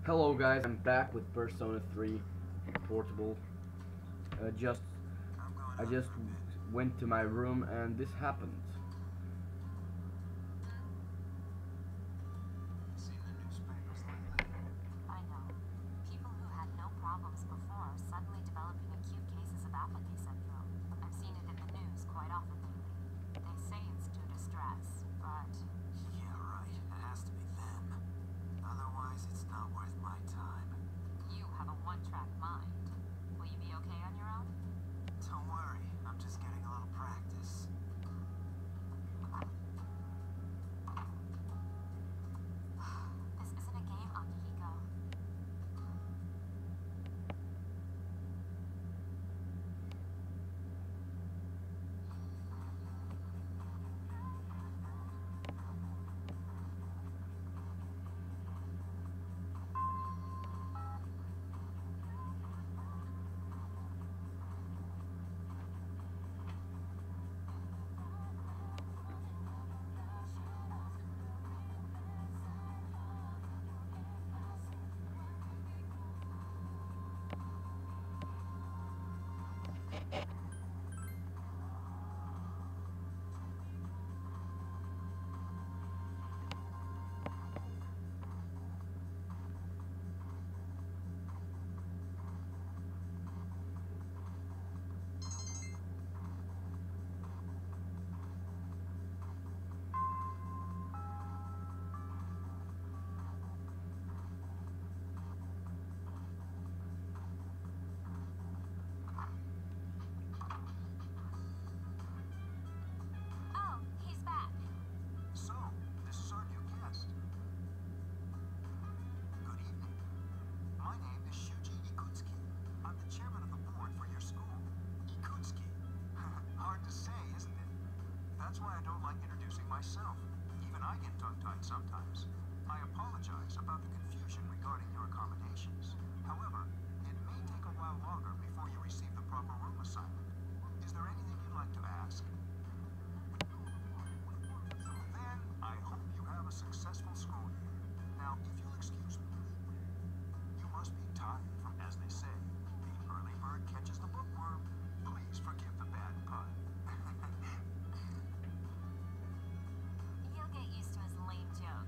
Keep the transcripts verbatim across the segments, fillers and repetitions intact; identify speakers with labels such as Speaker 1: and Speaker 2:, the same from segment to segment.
Speaker 1: Hello guys, I'm back with Persona three Portable. Uh, just I just went to my room and this happened.
Speaker 2: Seen the newspapers lately?
Speaker 3: I know. People who had no problems before are suddenly developing acute cases of apathy syndrome. I've seen it in the news quite often lately. They say it's due to stress, but
Speaker 2: Yeah, right. It has to be them. Otherwise, it's not worth my time.
Speaker 3: you have a one-track mind. Will you be okay on your own?
Speaker 2: Don't worry, I'm just getting a little practice.
Speaker 3: This isn't a game, Akihiko. Oh, he's back.
Speaker 2: So, this is our new guest. Good evening. My name is Shuji Ikutsuki. I'm the chairman of the board for your school. Ikutsuki. Hard to say, isn't it? That's why I don't like introducing myself. Even I get tongue-tied sometimes. I apologize about the confusion regarding your accommodations. However, it may take a while longer before you receive the proper room assignment. Is there anything you'd like to ask? Then, I hope you have a successful school year. Now, if you'll excuse me, you must be tired from, as they say, the early bird catches the bookworm. Please forgive the bad pun.
Speaker 3: You'll get used to his lame jokes.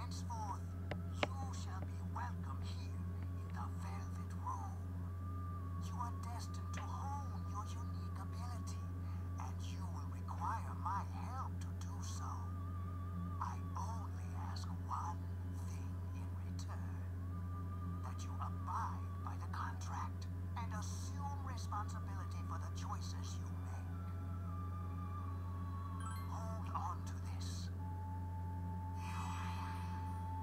Speaker 2: Henceforth, you shall be welcome here in the Velvet Room. You are destined to hone your unique ability, and you will require my help to do so. I only ask one thing in return: that you abide by the contract and assume responsibility for the choices you make. Hold on to this.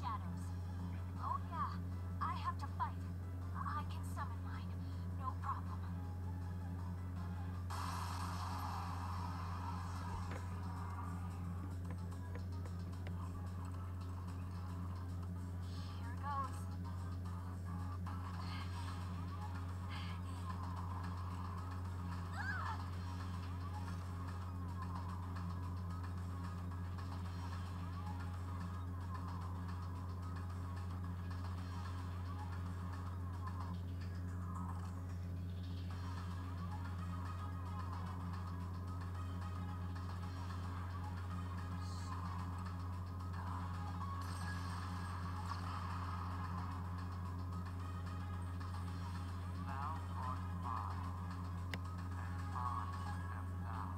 Speaker 3: shadows. Oh yeah, I have to fight. I can summon mine. No problem. Here goes.
Speaker 2: Now on five, and on step down.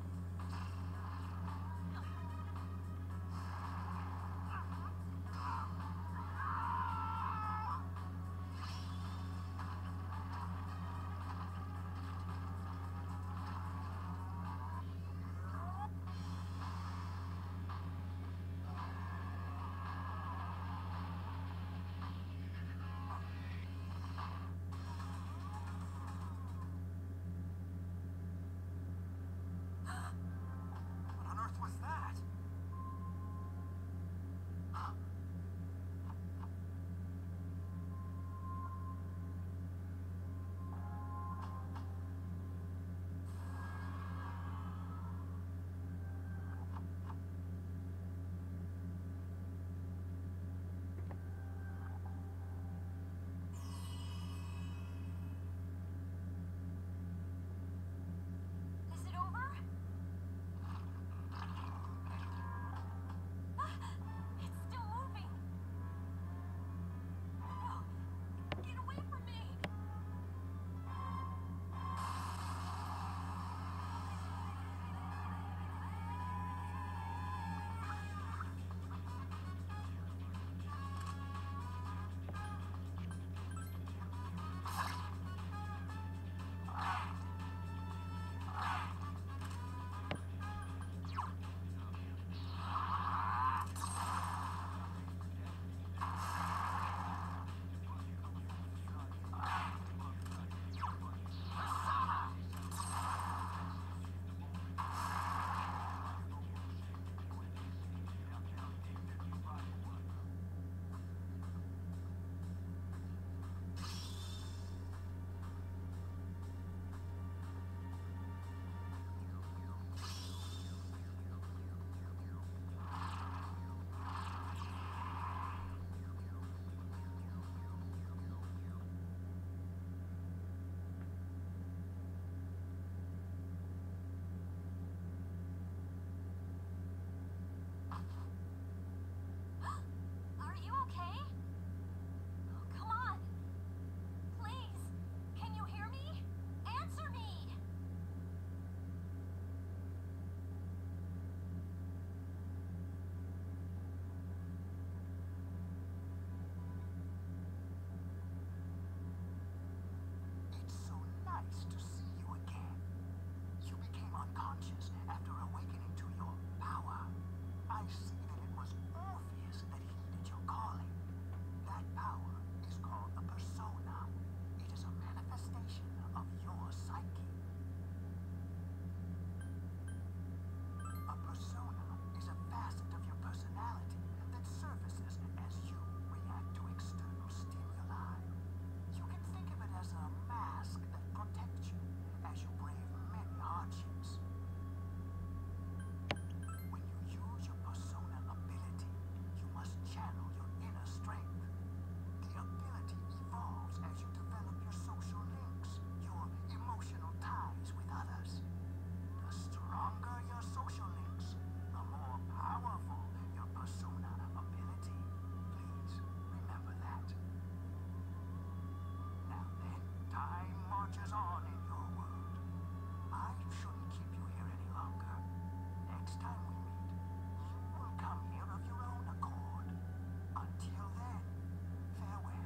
Speaker 2: What on earth was that?
Speaker 3: Is it over? It's still moving. No, get away from me. Are you okay? Oh, come on. Please. Can you hear me? Answer me.
Speaker 2: It's so nice to see you again. You became unconscious after awakening to your power. I see that it was Orpheus that heeded your calling. That power is called a persona. It is a manifestation of your psyche. A persona is a facet of your personality that surfaces as you react to external stimuli. You can think of it as a mask that protects you as you brave many hardships. When you use your persona ability, you must channel your inner strength. The ability evolves as you develop your social links, your emotional ties with others. The stronger your social links, the more powerful your persona ability. Please remember that. Now then, time marches on in your world. I shouldn't keep you here any longer. Next time we meet, you will come here of your own accord. Until then, farewell.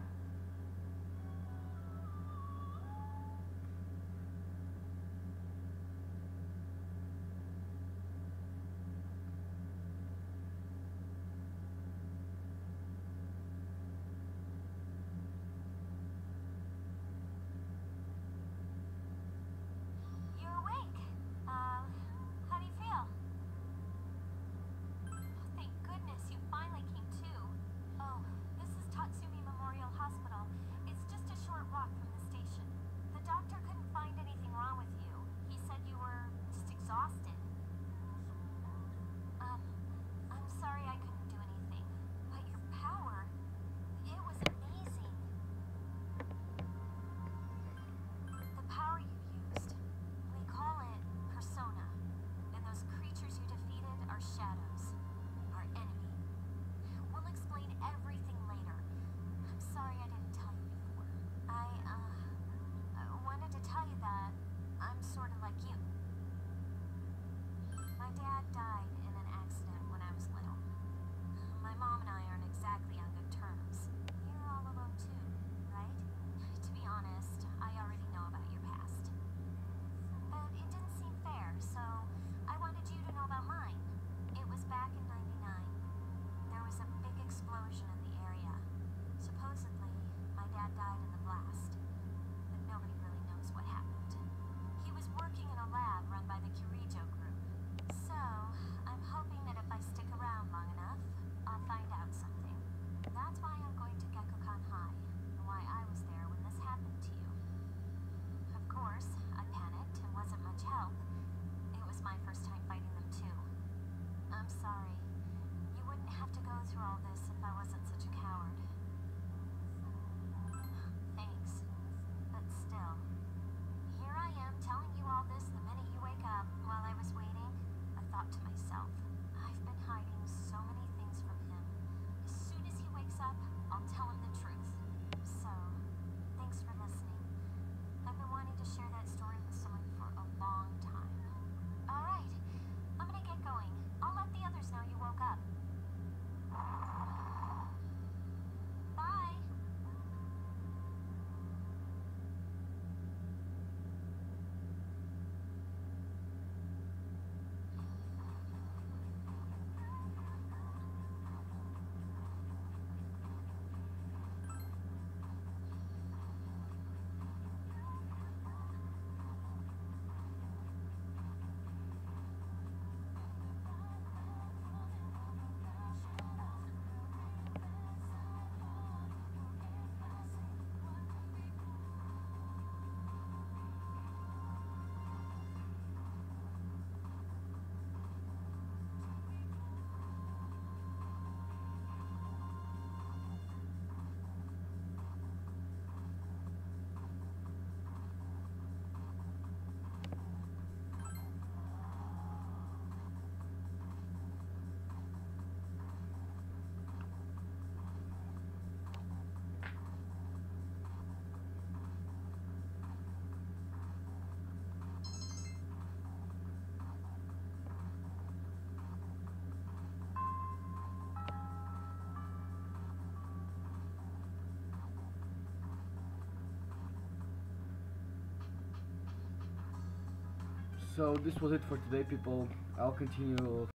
Speaker 1: So this was it for today, people. I'll continue